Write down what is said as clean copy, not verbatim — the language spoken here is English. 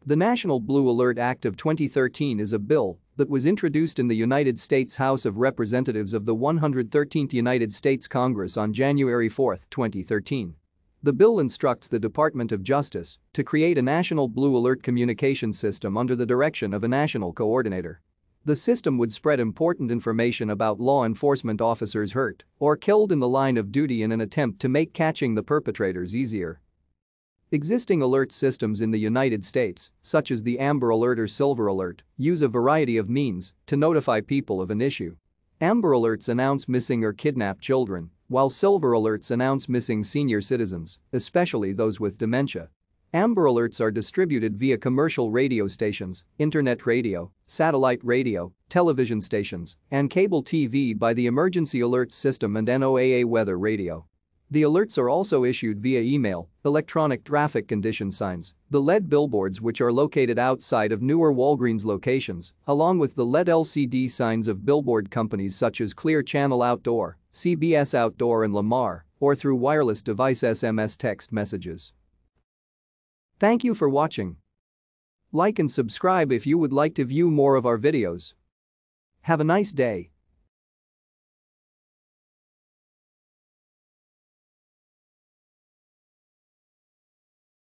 The National Blue Alert Act of 2013 is a bill that was introduced in the United States House of Representatives of the 113th United States Congress on January 4, 2013. The bill instructs the Department of Justice to create a national blue alert communication system under the direction of a national coordinator. The system would spread important information about law enforcement officers hurt or killed in the line of duty in an attempt to make catching the perpetrators easier. Existing alert systems in the United States, such as the Amber Alert or Silver Alert, use a variety of means to notify people of an issue. Amber Alerts announce missing or kidnapped children, while Silver Alerts announce missing senior citizens, especially those with dementia. Amber Alerts are distributed via commercial radio stations, internet radio, satellite radio, television stations, and cable TV by the Emergency Alerts System and NOAA Weather Radio. The alerts are also issued via email, electronic traffic condition signs, the LED billboards which are located outside of newer Walgreens locations, along with the LED LCD signs of billboard companies such as Clear Channel Outdoor, CBS Outdoor and Lamar, or through wireless device SMS text messages. Thank you for watching. Like and subscribe if you would like to view more of our videos. Have a nice day.